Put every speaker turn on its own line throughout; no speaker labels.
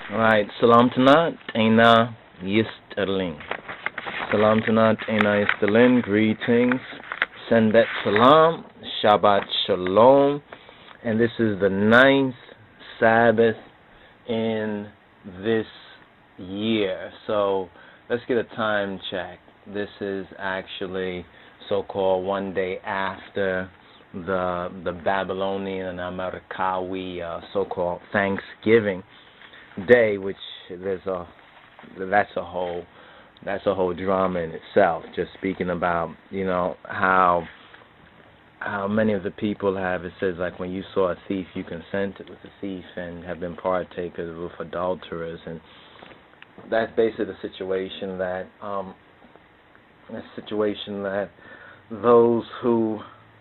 Right, salam tanat, Aina Yisterling. Salam tanat, Aina Yisterling, greetings. Sendet salam, Shabbat shalom. And this is the ninth Sabbath in this year. So let's get a time check. This is actually so-called one day after the Babylonian and Amerikawi so-called Thanksgiving Day, which that's a whole drama in itself. Just speaking about how many of the people have, it says, like, when you saw a thief, you consented with the thief and have been partakers with adulterers, and that's basically the situation that those who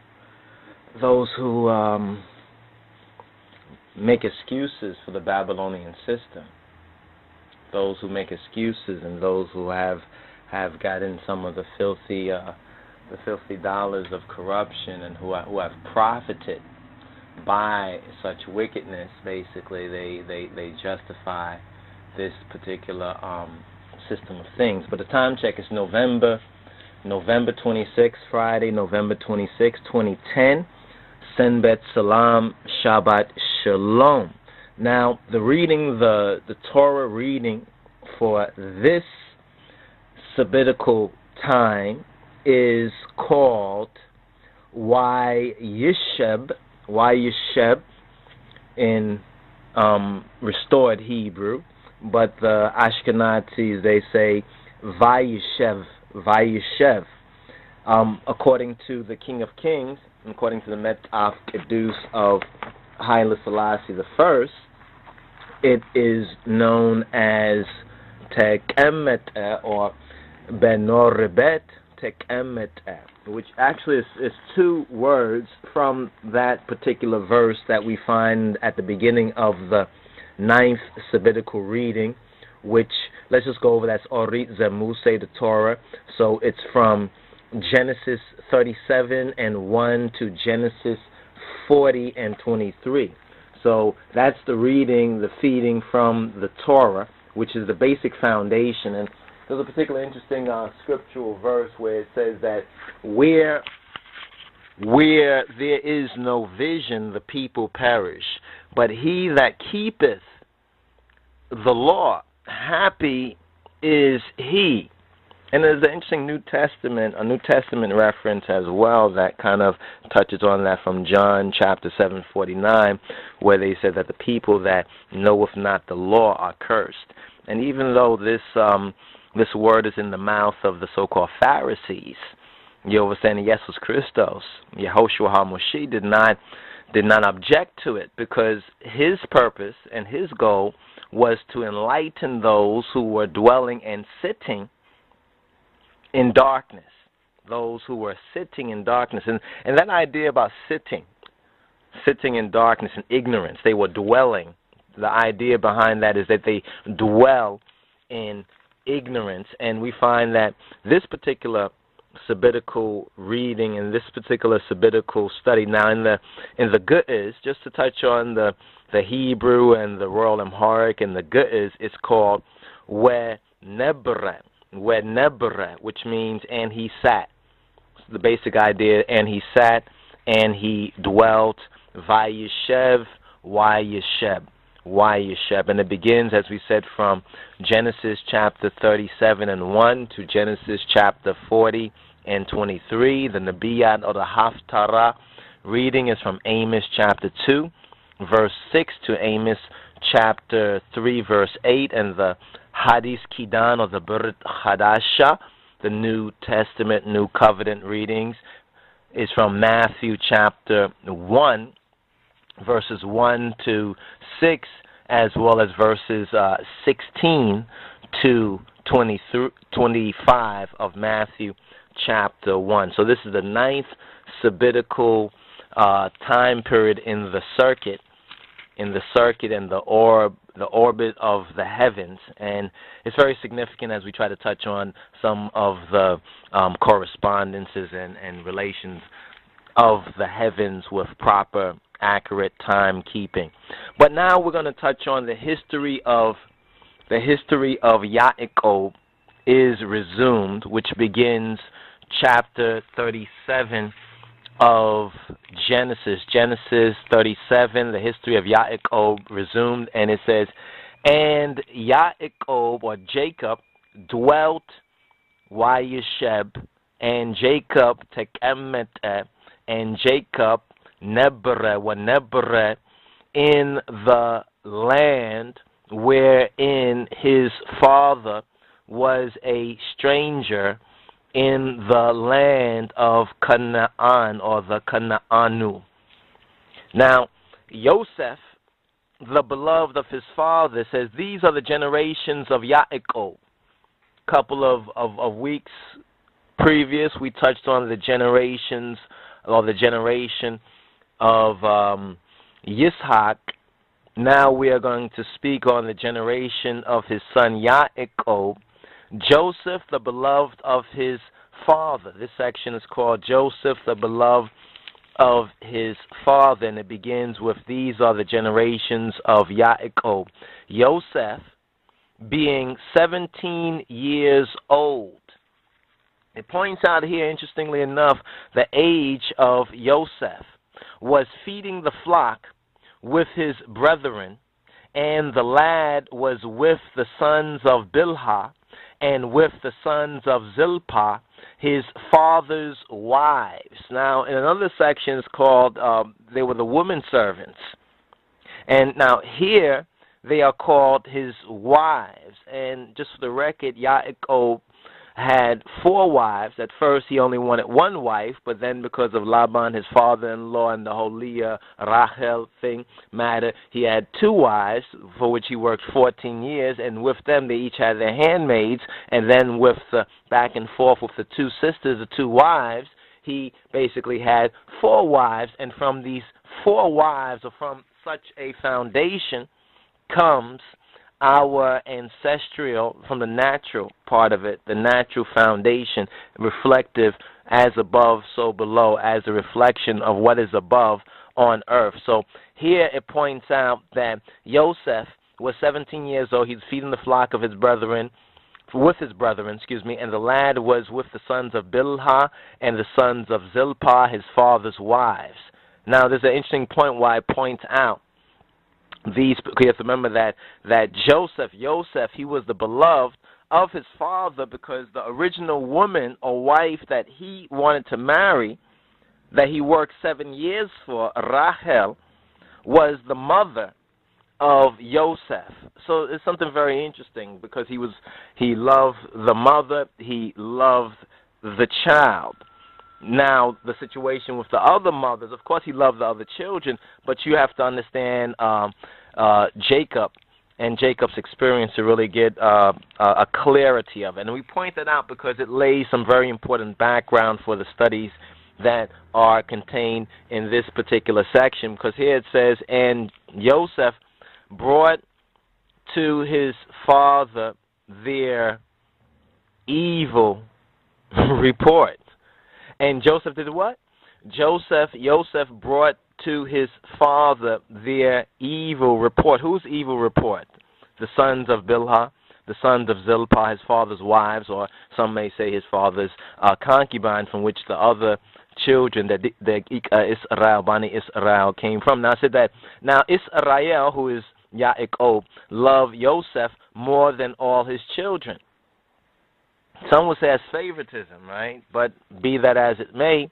make excuses for the Babylonian system, those who make excuses, and those who have gotten some of the filthy dollars of corruption, and who have profited by such wickedness. Basically, they justify this particular system of things. But the time check is November 26th, Friday, November 26th, 2010. Senbet Salam, Shabbat Shalom. Now, the Torah reading for this sabbatical time is called Vayisheb in restored Hebrew, but the Ashkenazis, they say Vayishev. According to the King of Kings, according to the Metaf Kedus of Haile Selassie I, it is known as Tekemet or Benorebet Tekemet, which actually is two words from that particular verse that we find at the beginning of the ninth sabbatical reading, which, let's just go over, that's Orit Zemuse, the Torah. So it's from Genesis 37 and 1 to Genesis 40 and 23. So that's the reading, the feeding from the Torah, which is the basic foundation. And there's a particularly interesting scriptural verse where it says that where there is no vision, the people perish. But he that keepeth the law, happy is he. And there's an interesting a New Testament reference as well that kind of touches on that from John chapter 7:49, where they said that the people that knoweth not the law are cursed. And even though this word is in the mouth of the so-called Pharisees, you understand, Jesus Christos, Yehoshua HaMoshiach did not object to it, because his purpose and his goal was to enlighten those who were dwelling and sitting in darkness, those who were sitting in darkness. And that idea about sitting in darkness and ignorance, they were dwelling. The idea behind that is that they dwell in ignorance. And we find that this particular sabbatical reading and this particular sabbatical study, now in the Ge'ez, just to touch on the Hebrew and the Royal Amharic and the Ge'ez, it's called Wenebra, which means and he sat. So the basic idea, and he sat and he dwelt, Vayishev. And it begins, as we said, from Genesis chapter 37 and 1 to Genesis chapter 40 and 23. The Nabiyat or the Haftarah reading is from Amos chapter 2, verse 6 to Amos chapter 3, verse 8, and the Hadith Kidan or the Brit Hadasha, the New Testament, New Covenant readings, is from Matthew chapter 1, verses 1 to 6, as well as verses 16 to 25 of Matthew chapter 1. So this is the ninth sabbatical time period in the circuit and the orbit of the heavens, and it's very significant as we try to touch on some of the correspondences and relations of the heavens with proper, accurate timekeeping. But now we're going to touch on the history of the history of Yaakov is resumed, which begins chapter 37 of Genesis. Genesis 37, the history of Yaakov resumed, and it says, and Yaakov, or Jacob, dwelt Wayesheb, and Jacob Tekemete, and Jacob Nebre, in the land wherein his father was a stranger, in the land of Canaan, or the Canaanu. Now, Joseph, the beloved of his father, says, these are the generations of Yaakov. Couple of weeks previous, we touched on the generations, or the generation of Yitzhak. Now we are going to speak on the generation of his son Yaakov, Joseph, the beloved of his father. This section is called Joseph, the beloved of his father, and it begins with, these are the generations of Yaakov. Joseph, being 17 years old. It points out here, interestingly enough, the age of Joseph was feeding the flock with his brethren, and the lad was with the sons of Bilhah, and with the sons of Zilpah, his father's wives. Now, in another section, it's called, they were the women servants. And now here, they are called his wives. And just for the record, Yaakov had 4 wives. At first, he only wanted 1 wife, but then because of Laban, his father-in-law, and the whole Leah, Rachel thing matter, he had 2 wives, for which he worked 14 years, and with them, they each had their handmaids, and then with the back and forth with the 2 sisters, the 2 wives, he basically had 4 wives, and from these 4 wives, or from such a foundation, comes our ancestral, from the natural part of it, the natural foundation, reflective as above, so below, as a reflection of what is above on earth. So here it points out that Joseph was 17 years old. He's feeding the flock of his brethren, with his brethren, and the lad was with the sons of Bilhah and the sons of Zilpah, his father's wives. Now, there's an interesting point why I point out these, because you have to remember that Joseph, he was the beloved of his father, because the original woman or wife that he wanted to marry, that he worked 7 years for, Rachel, was the mother of Joseph. So it's something very interesting, because he loved the mother, he loved the child. Now, the situation with the other mothers, of course he loved the other children, but you have to understand Jacob and Jacob's experience to really get a clarity of it. And we point that out because it lays some very important background for the studies that are contained in this particular section, because here it says, and Joseph brought to his father their evil report. And Joseph did what? Joseph brought to his father their evil report. Whose evil report? The sons of Bilhah, the sons of Zilpah, his father's wives, or some may say his father's concubine, from which the other children that Israel, Bani Israel, came from. Now I said that, now Israel, who is Yaakov, loved Joseph more than all his children. Some would say as favoritism, right? But be that as it may,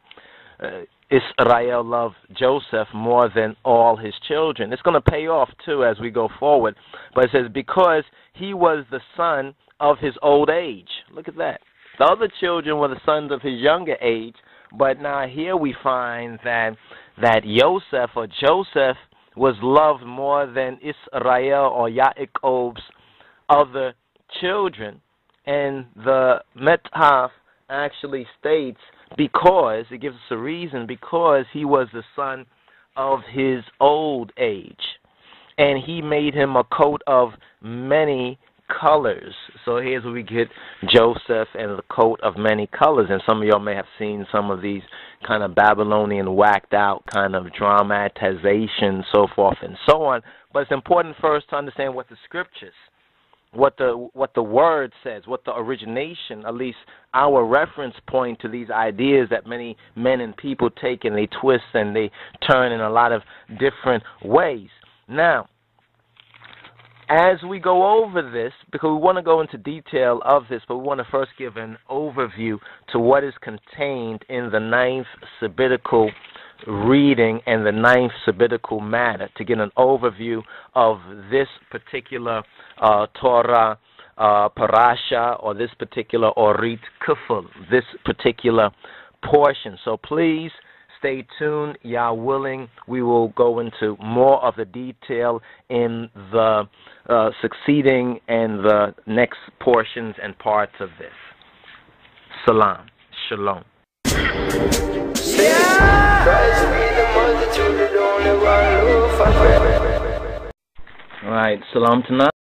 Israel loved Joseph more than all his children. It's going to pay off, too, as we go forward. But it says, because he was the son of his old age. Look at that. The other children were the sons of his younger age. But now here we find that Joseph, or Joseph, was loved more than Israel, or Yaakov's other children. And the Metaf actually states, because, it gives us a reason, because he was the son of his old age. And he made him a coat of many colors. So here's where we get Joseph and the coat of many colors. And some of y'all may have seen some of these kind of Babylonian whacked out kind of dramatization, so forth and so on. But it's important first to understand what the scriptures what the word says, what the origination, at least our reference point to these ideas that many men and people take and they twist and they turn in a lot of different ways. Now, as we go over this, because we want to go into detail of this, but we want to first give an overview to what is contained in the 9th Sabbatical reading and the 9th Sabbatical matter, to get an overview of this particular Torah parasha, or this particular Orit Kufel, this particular portion. So please stay tuned. Yah willing, we will go into more of the detail in the succeeding and the next portions and parts of this. Salam. Shalom. All right, salam tonight.